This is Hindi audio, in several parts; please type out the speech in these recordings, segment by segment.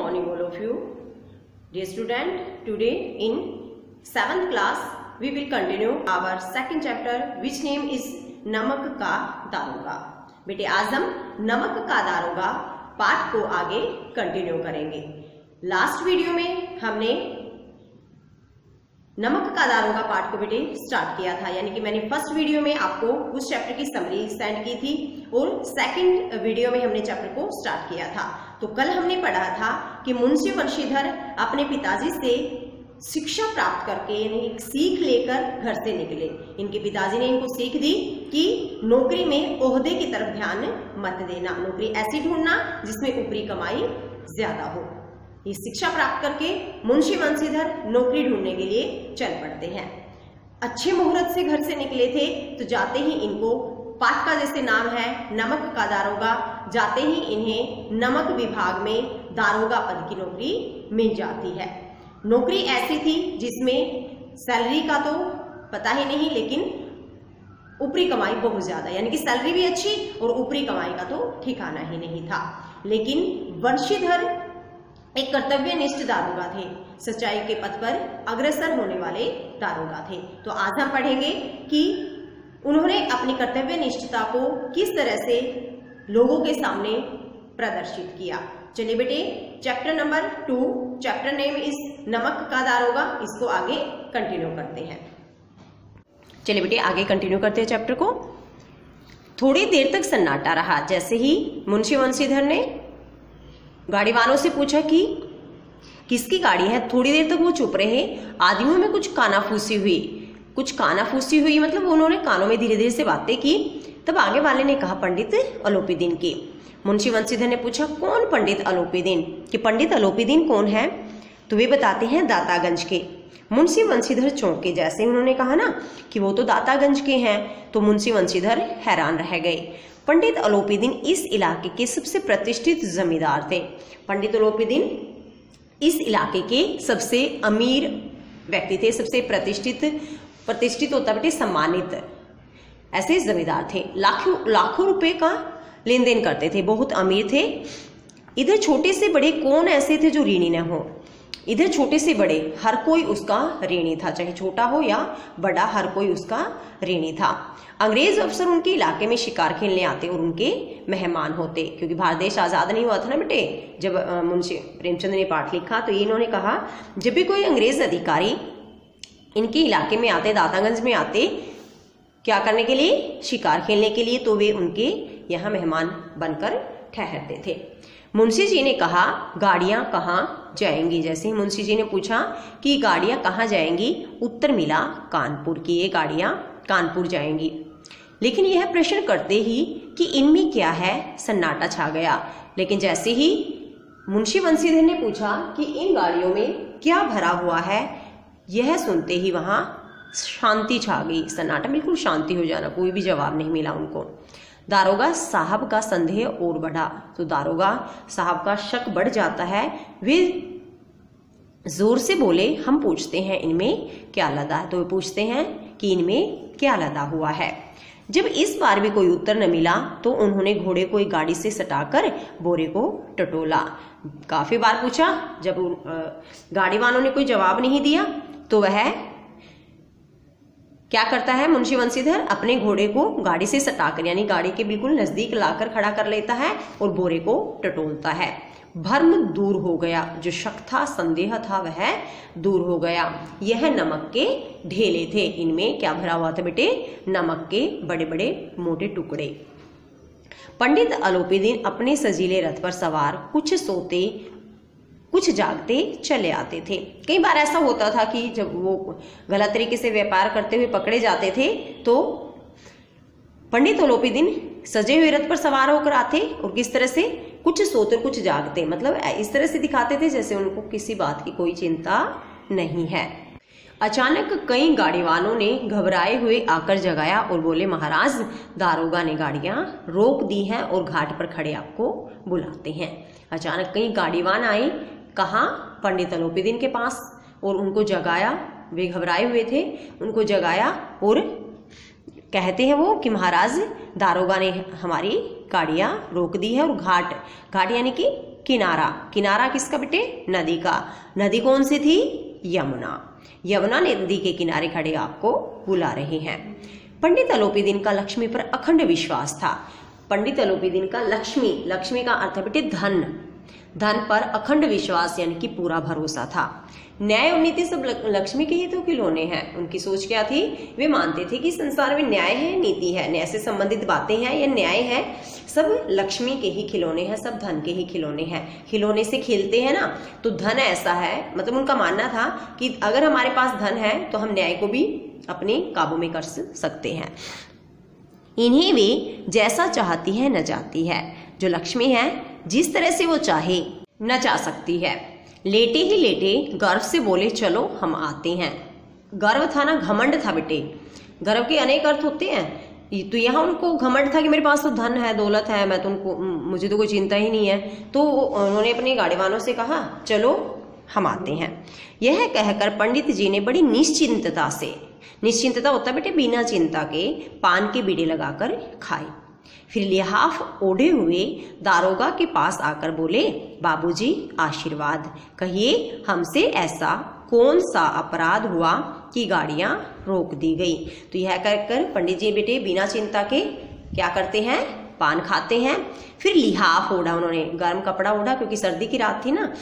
morning all of you. Dear student, today in 7th class we will continue our second chapter which name is नमक का दारोगा। बेटे आज हम नमक का दारोगा पाठ को आगे कंटिन्यू करेंगे। लास्ट वीडियो में हमने नमक का दारोगा पाठ को बेटे स्टार्ट किया था, यानी कि मैंने फर्स्ट वीडियो में आपको उस चैप्टर की समरी सेंड की थी और सेकंड वीडियो में हमने चैप्टर को स्टार्ट किया था। तो कल हमने पढ़ा था कि मुंशी वंशीधर अपने पिताजी से शिक्षा प्राप्त करके यानी सीख लेकर घर से निकले। इनके पिताजी ने इनको सीख दी कि नौकरी में ओहदे की तरफ ध्यान मत देना, नौकरी ऐसी ढूंढना जिसमें ऊपरी कमाई ज्यादा हो। ये शिक्षा प्राप्त करके मुंशी वंशीधर नौकरी ढूंढने के लिए चल पड़ते हैं। अच्छे मुहूर्त से घर से निकले थे तो जाते ही इनको पाठ का जैसे नाम है नमक का दारोगा, जाते ही इन्हें नमक विभाग में दारोगा पद की नौकरी मिल जाती है। नौकरी ऐसी थी जिसमें सैलरी का तो पता ही नहीं, लेकिन ऊपरी कमाई बहुत ज्यादा, यानी कि सैलरी भी अच्छी और ऊपरी कमाई का तो ठिकाना ही नहीं था। लेकिन वंशीधर एक कर्तव्यनिष्ठ दारोगा थे, सच्चाई के पथ पर अग्रसर होने वाले दारोगा थे। तो आज हम पढ़ेंगे कि उन्होंने अपनी कर्तव्यनिष्ठता को किस तरह से लोगों के सामने प्रदर्शित किया। चलिए बेटे, chapter number 2, chapter name is Namak ka दारोगा, इसको आगे कंटिन्यू करते हैं। चलिए बेटे आगे कंटिन्यू करते हैं चैप्टर को। थोड़ी देर तक सन्नाटा रहा। जैसे ही मुंशी वंशीधर ने गाड़ी वालों से पूछा कि किसकी गाड़ी है, थोड़ी देर तक वो चुप रहे। आदमियों में कुछ कानाफूसी हुई, मतलब उन्होंने कानों में धीरे धीरे से बातें की। तब आगे वाले ने कहा पंडित अलोपीदीन की। मुंशी वंशीधर ने पूछा कौन पंडित अलोपीदीन, कि पंडित अलोपीदीन कौन है? तो वे बताते हैं दातागंज के। मुंशी वंशीधर चौंके। जैसे उन्होंने कहा ना कि वो तो दातागंज के हैं, तो मुंशी वंशीधर हैरान रह गए। पंडित अलोपीदीन इस इलाके के सबसे प्रतिष्ठित जमींदार थे। पंडित अलोपीदीन इस इलाके के सबसे अमीर व्यक्ति थे, सबसे प्रतिष्ठित होता बेटे सम्मानित ऐसे जमींदार थे। लाखों रुपए का लेन देन करते थे, बहुत अमीर थे। इधर छोटे से बड़े कौन ऐसे थे जो ऋणी न हो? इधर छोटे से बड़े हर कोई उसका ऋणी था, चाहे छोटा हो या बड़ा, हर कोई उसका ऋणी था। अंग्रेज अफसर उनके इलाके में शिकार खेलने आते और उनके मेहमान होते, क्योंकि भारत देश आजाद नहीं हुआ था ना बेटे जब मुंशी प्रेमचंद ने पाठ लिखा। तो इन्होंने कहा जब भी कोई अंग्रेज अधिकारी इनके इलाके में आते, दातागंज में आते, क्या करने के लिए? शिकार खेलने के लिए, तो वे उनके यहाँ मेहमान बनकर ठहरते थे। मुंशी जी ने कहा गाड़ियां कहाँ जाएंगी? जैसे ही मुंशी जी ने पूछा कि गाड़ियां कहाँ जाएंगी, उत्तर मिला कानपुर की, ये गाड़ियां कानपुर जाएंगी। लेकिन यह प्रश्न करते ही कि इनमें क्या है, सन्नाटा छा गया। लेकिन जैसे ही मुंशी वंशीधर ने पूछा कि इन गाड़ियों में क्या भरा हुआ है, यह सुनते ही वहां शांति छा गई। सन्नाटा, बिल्कुल शांति हो जाना, कोई भी जवाब नहीं मिला उनको। दारोगा साहब का संदेह और बढ़ा। तो दारोगा साहब का शक बढ़ जाता है। वे जोर से बोले हम पूछते हैं इनमें क्या लदा है। तो वे पूछते हैं कि इनमें क्या लदा हुआ है। जब इस बार भी कोई उत्तर न मिला तो उन्होंने घोड़े को एक गाड़ी से सटाकर बोरे को टटोला। काफी बार पूछा, जब गाड़ी वालों ने कोई जवाब नहीं दिया तो वह क्या करता है, मुंशी वंशीधर अपने घोड़े को गाड़ी से सटाकर यानी गाड़ी के बिल्कुल नजदीक लाकर खड़ा कर लेता है और बोरे को टटोलता है। भ्रम दूर हो गया, जो शक था, संदेह था, वह दूर हो गया। यह नमक के ढेले थे। इनमें क्या भरा हुआ था बेटे? नमक के बड़े बड़े मोटे टुकड़े। पंडित अलोपीदीन अपने सजीले रथ पर सवार कुछ सोते कुछ जागते चले आते थे। कई बार ऐसा होता था कि जब वो गलत तरीके से व्यापार करते हुए पकड़े जाते थे तो पंडित अलोपीदीन सजे हुए रथ पर सवार होकर आते और किस तरह से कुछ सोते कुछ जागते, मतलब इस तरह से दिखाते थे जैसे उनको किसी बात की कोई चिंता नहीं है। अचानक कई गाड़ी वालों ने घबराए हुए आकर जगाया और बोले महाराज दारोगा ने गाड़ियां रोक दी हैं और घाट पर खड़े आपको बुलाते हैं। अचानक कई गाड़ीवान आए, कहा पंडित अलोपीदीन के पास, और उनको जगाया। वे घबराए हुए थे, उनको जगाया और कहते हैं वो कि महाराज दारोगा ने हमारी गाड़ियां रोक दी है और घाट यानी कि किनारा। किनारा किसका बेटे? नदी का। नदी कौन सी थी? यमुना। यमुना नदी के किनारे खड़े आपको बुला रहे हैं। पंडित अलोपीदीन का लक्ष्मी पर अखंड विश्वास था। पंडित अलोपीदीन का लक्ष्मी, लक्ष्मी का अर्थ है बेटे धन, धन पर अखंड विश्वास यानी कि पूरा भरोसा था। न्याय और नीति सब लक्ष्मी के ही तो खिलौने हैं। उनकी सोच क्या थी? वे मानते थे कि संसार में न्याय है, नीति है, न्याय से संबंधित बातें हैं या न्याय है, सब लक्ष्मी के ही खिलौने हैं, सब धन के ही खिलौने हैं। खिलौने से खेलते हैं ना, तो धन ऐसा है, मतलब उनका मानना था कि अगर हमारे पास धन है तो हम न्याय को भी अपने काबू में कर सकते हैं। इन्हें वे जैसा चाहती है नचाती है। जो लक्ष्मी है जिस तरह से वो चाहे नचा सकती है। लेटे ही लेटे गर्व से बोले चलो हम आते हैं। गर्व था ना, घमंड था बेटे। गर्व के अनेक अर्थ होते हैं। तो यहाँ उनको घमंड था कि मेरे पास तो धन है, दौलत है, मैं तो उनको, मुझे तो कोई चिंता ही नहीं है। तो उन्होंने अपने गाड़ीवानों से कहा चलो हम आते हैं। यह कहकर पंडित जी ने बड़ी निश्चिंतता से, निश्चिंतता होता बेटे बिना चिंता के, पान के बीड़े लगाकर खाए। फिर लिहाफ ओढ़े हुए दारोगा के पास आकर बोले, बाबूजी आशीर्वाद, कहिए हमसे ऐसा कौन सा अपराध हुआ कि गाड़ियां रोक दी गई। तो यह कर पंडित जी बेटे बिना चिंता के क्या करते हैं? पान खाते हैं। फिर लिहाफ ओढ़ा, उन्होंने गर्म कपड़ा ओढ़ा क्योंकि सर्दी की रात थी ना।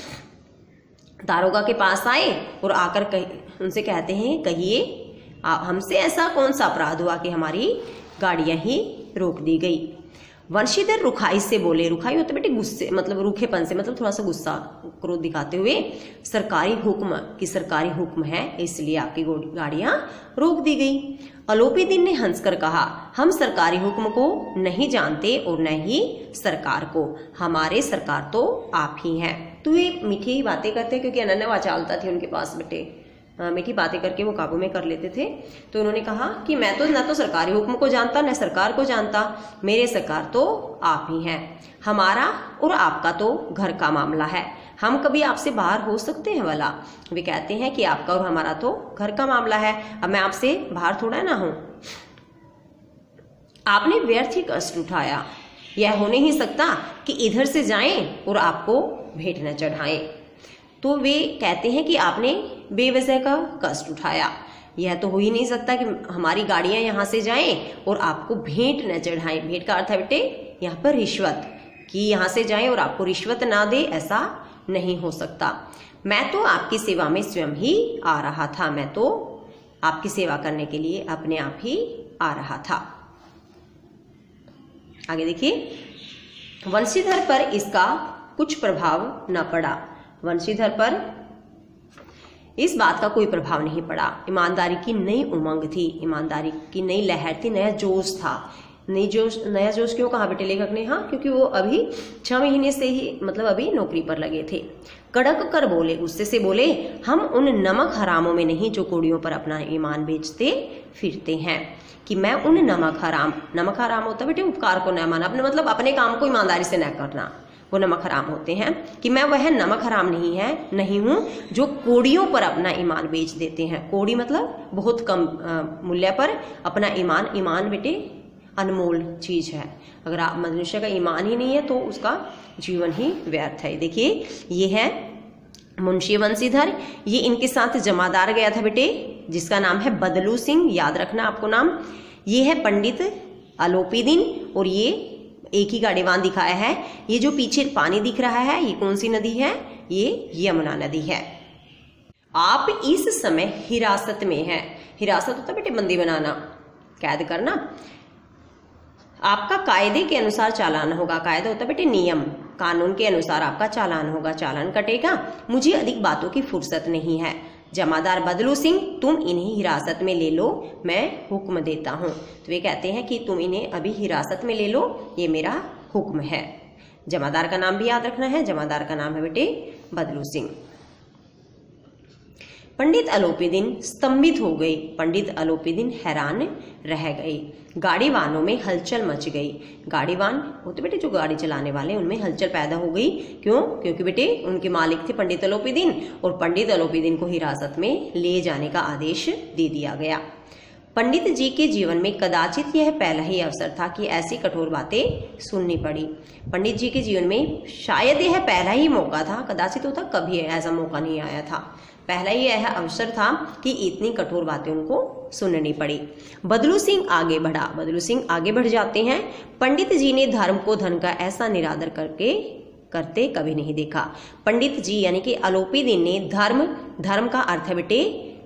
दारोगा के पास आए और आकर उनसे कहते हैं, कहिए हमसे ऐसा कौन सा अपराध हुआ कि हमारी गाड़ियां ही रोक दी गई। वंशीधर रुखाई से बोले, रुखाई होते बेटे गुस्से, मतलब रूखेपन से, मतलब थोड़ा सा गुस्सा क्रोध दिखाते हुए, सरकारी हुक्म की सरकारी हुक्म है इसलिए आपकी गाड़ियां रोक दी गई। अलोपीदीन ने हंसकर कहा, हम सरकारी हुक्म को नहीं जानते और न ही सरकार को, हमारे सरकार तो आप ही हैं। तो ये मीठी बातें करते क्योंकि अनन्य वाचालता थी उनके पास बेटे, मीठी बातें करके वो काबू में कर लेते थे। तो उन्होंने कहा कि मैं तो न तो सरकारी हुक्म को जानता न सरकार को जानता, मेरे सरकार तो आप ही हैं। हमारा और आपका तो घर का मामला है, हम कभी आपसे बाहर हो सकते हैं भला? वे कहते हैं कि आपका और हमारा तो घर का मामला है, अब मैं आपसे बाहर थोड़ा ना हूं। आपने व्यर्थ ही कष्ट उठाया, यह हो नहीं सकता कि इधर से जाएं और आपको भेंट न चढ़ाएं। तो वे कहते हैं कि आपने बेवजह का कष्ट उठाया, यह तो हो ही नहीं सकता कि हमारी गाड़ियां यहां से जाएं और आपको भेंट न चढ़ाएं। भेंट का अर्थ है बेटे यहाँ पर रिश्वत, कि यहां से जाएं और आपको रिश्वत ना दे, ऐसा नहीं हो सकता। मैं तो आपकी सेवा में स्वयं ही आ रहा था, मैं तो आपकी सेवा करने के लिए अपने आप ही आ रहा था। आगे देखिए, वंशीधर पर इसका कुछ प्रभाव न पड़ा। वंशीधर पर इस बात का कोई प्रभाव नहीं पड़ा। ईमानदारी की नई उमंग थी, ईमानदारी की नई लहर थी, नया जोश था। नया जोश क्यों कहा बेटे लेखक ने? हाँ, क्योंकि वो अभी 6 महीने से ही, मतलब अभी नौकरी पर लगे थे। कड़क कर बोले, गुस्से से बोले, हम उन नमक हरामों में नहीं जो कोड़ियों पर अपना ईमान बेचते फिरते हैं। कि मैं उन नमक हराम होता बेटे उपकार को न माना, अपने मतलब अपने काम को ईमानदारी से न करना, वो नमक हराम होते हैं। कि मैं वह नमक हराम नहीं हूं जो कोड़ियों पर अपना ईमान बेच देते हैं। कोड़ी मतलब बहुत कम मूल्य पर अपना ईमान बेटे अनमोल चीज है। अगर आप मनुष्य का ईमान ही नहीं है तो उसका जीवन ही व्यर्थ है। देखिए ये है मुंशी वंशीधर, ये इनके साथ जमादार गया था बेटे जिसका नाम है बदलू सिंह, याद रखना आपको नाम। ये है पंडित अलोपीदीन और ये एक ही गाड़ीवान दिखाया है। ये जो पीछे पानी दिख रहा है ये कौन सी नदी है? ये यमुना नदी है। आप इस समय हिरासत में हैं। हिरासत होता बेटे बंदी बनाना, कैद करना। आपका कायदे के अनुसार चालान होगा। कायदा होता बेटे नियम, कानून के अनुसार आपका चालान होगा, चालान कटेगा। मुझे अधिक बातों की फुर्सत नहीं है। जमादार बदलू सिंह, तुम इन्हें हिरासत में ले लो, मैं हुक्म देता हूँ। तो वे कहते हैं कि तुम इन्हें अभी हिरासत में ले लो, ये मेरा हुक्म है। जमादार का नाम भी याद रखना है, जमादार का नाम है बेटे बदलू सिंह। पंडित अलोपीदीन स्तंभित हो गई। पंडित अलोपीदीन हैरान रह गई। गाड़ीवानों में हलचल मच गई। गाड़ीवान होते बेटे जो गाड़ी चलाने वाले, उनमें हलचल पैदा हो गई। क्यों? क्योंकि बेटे उनके मालिक थे पंडित अलोपीदीन और पंडित अलोपीदीन को हिरासत में ले जाने का आदेश दे दिया गया। पंडित जी के जीवन में कदाचित यह पहला ही अवसर था कि ऐसी कठोर बातें सुननी पड़ी। पंडित जी के जीवन में शायद यह पहला ही मौका था, कदाचित होता कभी ऐसा मौका नहीं आया था, पहला ही यह अवसर था कि इतनी कठोर बातें उनको सुननी पड़ी। बदलू सिंह आगे बढ़ा। बदलू सिंह आगे बढ़ जाते हैं। पंडित जी ने धर्म को धन का ऐसा निरादर करते कभी नहीं देखा। पंडित जी यानी कि अलोपी दीन ने धर्म का अर्थ है बेटे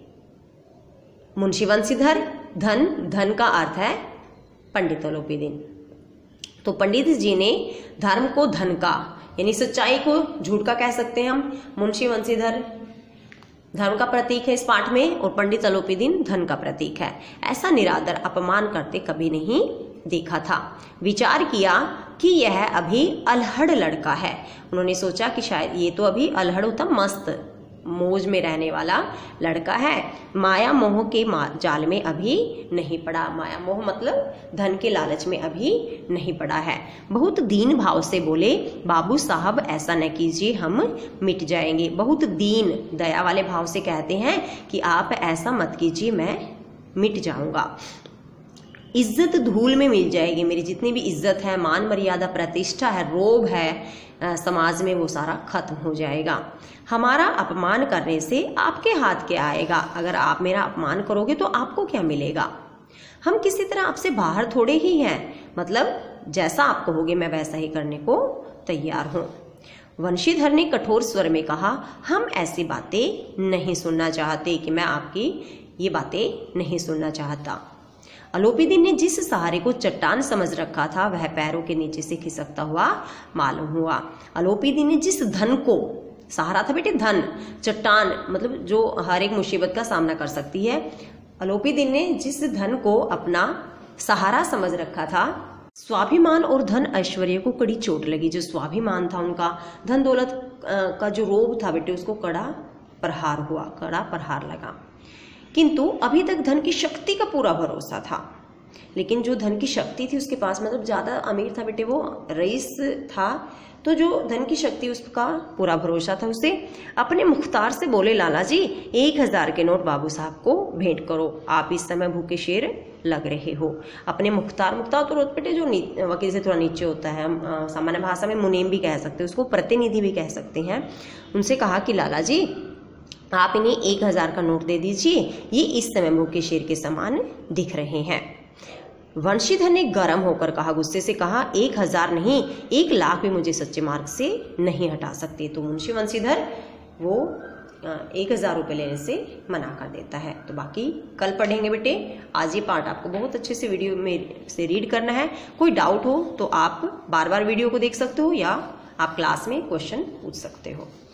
मुंशी वंशीधर, धन का अर्थ है पंडित अलोपी दीन। तो पंडित जी ने धर्म को धन का यानी सच्चाई को झूठ का कह सकते हैं हम। मुंशी वंशीधर धर्म का प्रतीक है इस पाठ में और पंडित अलोपी दीन धन का प्रतीक है। ऐसा निरादर अपमान करते कभी नहीं देखा था। विचार किया कि यह अभी अलहड़ लड़का है। उन्होंने सोचा कि शायद ये तो अभी अलहड़ होता मस्त मौज में रहने वाला लड़का है, माया मोह के जाल में अभी नहीं पड़ा। माया मोह मतलब धन के लालच में अभी नहीं पड़ा है। बहुत दीन भाव से बोले, बाबू साहब ऐसा न कीजिए, हम मिट जाएंगे। बहुत दीन दया वाले भाव से कहते हैं कि आप ऐसा मत कीजिए, मैं मिट जाऊंगा। इज्जत धूल में मिल जाएगी, मेरी जितनी भी इज्जत है, मान मर्यादा, प्रतिष्ठा है, रोब है समाज में, वो सारा खत्म हो जाएगा। हमारा अपमान करने से आपके हाथ क्या आएगा? अगर आप मेरा अपमान करोगे तो आपको क्या मिलेगा? हम किसी तरह आपसे बाहर थोड़े ही हैं, मतलब जैसा आप कहोगे मैं वैसा ही करने को तैयार हूं। वंशीधर ने कठोर स्वर में कहा, हम ऐसी बातें नहीं सुनना चाहते, कि मैं आपकी ये बातें नहीं सुनना चाहता। अलोपी दीन ने जिस सहारे को चट्टान समझ रखा था वह पैरों के नीचे से खिसकता हुआ मालूम हुआ। अलोपी दीन ने जिस धन को सहारा था बेटे, धन चट्टान मतलब जो हर एक मुसीबत का सामना कर सकती है, अलोपी दीन ने जिस धन को अपना सहारा समझ रखा था, स्वाभिमान और धन ऐश्वर्य को कड़ी चोट लगी। जो स्वाभिमान था उनका, धन दौलत का जो रोब था बेटे, उसको कड़ा प्रहार लगा। किंतु अभी तक धन की शक्ति का पूरा भरोसा था, लेकिन जो धन की शक्ति थी उसके पास, मतलब ज़्यादा अमीर था बेटे, वो रईस था, तो जो धन की शक्ति उसका पूरा भरोसा था। उसे अपने मुख्तार से बोले, लाला जी 1000 के नोट बाबू साहब को भेंट करो, आप इस समय भूखे शेर लग रहे हो। अपने मुख्तार तो रोज बेटे जो वकील से थोड़ा नीचे होता है, हम सामान्य भाषा में मुनीम भी कह सकते हैं, उसको प्रतिनिधि भी कह सकते हैं। उनसे कहा कि लाला जी आप इन्हें 1000 का नोट दे दीजिए, ये इस समय भूखे शेर के समान दिख रहे हैं। वंशीधर ने गर्म होकर कहा, गुस्से से कहा, 1000 नहीं 1 लाख भी मुझे सच्चे मार्ग से नहीं हटा सकते। तो मुंशी वंशीधर वो 1000 रुपये लेने से मना कर देता है। तो बाकी कल पढ़ेंगे बेटे। आज ये पार्ट आपको बहुत अच्छे से वीडियो में से रीड करना है। कोई डाउट हो तो आप बार बार वीडियो को देख सकते हो या आप क्लास में क्वेश्चन पूछ सकते हो।